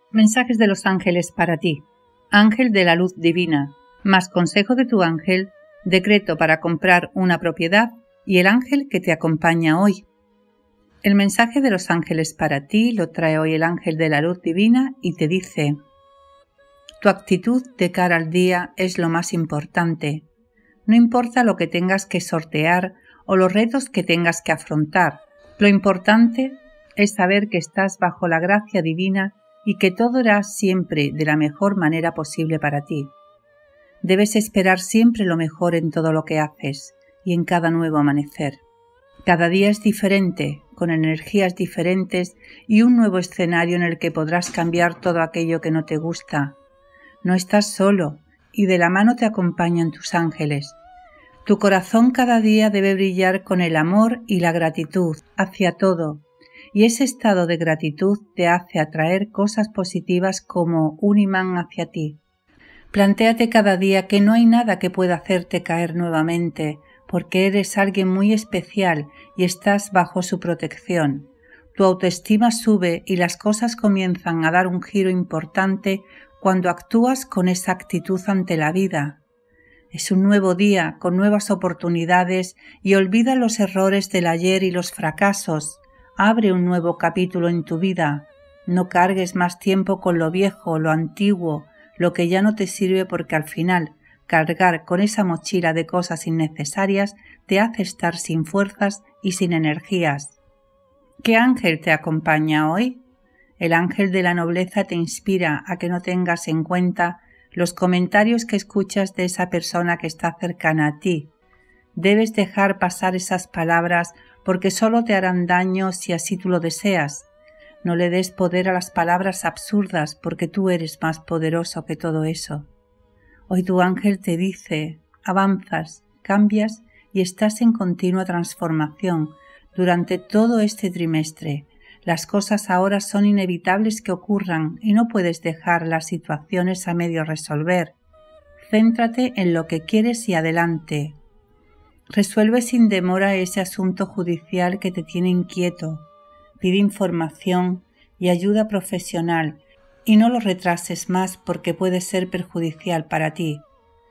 Mensajes de los ángeles para ti. Ángel de la luz divina, más consejo de tu ángel, decreto para comprar una propiedad y el ángel que te acompaña hoy. El mensaje de los ángeles para ti lo trae hoy el ángel de la luz divina y te dice: tu actitud de cara al día es lo más importante. No importa lo que tengas que sortear o los retos que tengas que afrontar. Lo importante es saber que estás bajo la gracia divina y que todo irá siempre de la mejor manera posible para ti. Debes esperar siempre lo mejor en todo lo que haces y en cada nuevo amanecer. Cada día es diferente, con energías diferentes y un nuevo escenario en el que podrás cambiar todo aquello que no te gusta. No estás solo y de la mano te acompañan tus ángeles. Tu corazón cada día debe brillar con el amor y la gratitud hacia todo, y ese estado de gratitud te hace atraer cosas positivas como un imán hacia ti. Plantéate cada día que no hay nada que pueda hacerte caer nuevamente, porque eres alguien muy especial y estás bajo su protección. Tu autoestima sube y las cosas comienzan a dar un giro importante cuando actúas con esa actitud ante la vida. Es un nuevo día con nuevas oportunidades y olvida los errores del ayer y los fracasos. Abre un nuevo capítulo en tu vida. No cargues más tiempo con lo viejo, lo antiguo, lo que ya no te sirve, porque al final cargar con esa mochila de cosas innecesarias te hace estar sin fuerzas y sin energías. ¿Qué ángel te acompaña hoy? El ángel de la nobleza te inspira a que no tengas en cuenta los comentarios que escuchas de esa persona que está cercana a ti. Debes dejar pasar esas palabras porque solo te harán daño si así tú lo deseas. No le des poder a las palabras absurdas porque tú eres más poderoso que todo eso. Hoy tu ángel te dice: avanzas, cambias y estás en continua transformación durante todo este trimestre. Las cosas ahora son inevitables que ocurran y no puedes dejar las situaciones a medio resolver. Céntrate en lo que quieres y adelante. Resuelve sin demora ese asunto judicial que te tiene inquieto. Pide información y ayuda profesional y no lo retrases más porque puede ser perjudicial para ti.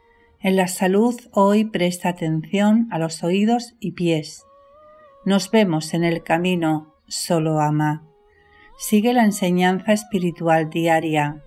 En la salud hoy presta atención a los oídos y pies. Nos vemos en el camino. Solo ama. Sigue la enseñanza espiritual diaria.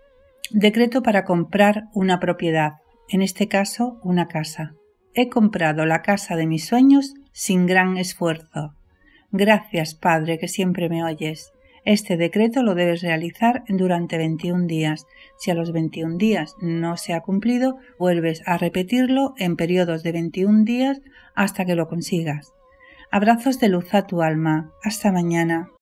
Decreto para comprar una propiedad, en este caso una casa. He comprado la casa de mis sueños sin gran esfuerzo. Gracias, Padre, que siempre me oyes. Este decreto lo debes realizar durante 21 días. Si a los 21 días no se ha cumplido, vuelves a repetirlo en periodos de 21 días hasta que lo consigas. Abrazos de luz a tu alma. Hasta mañana.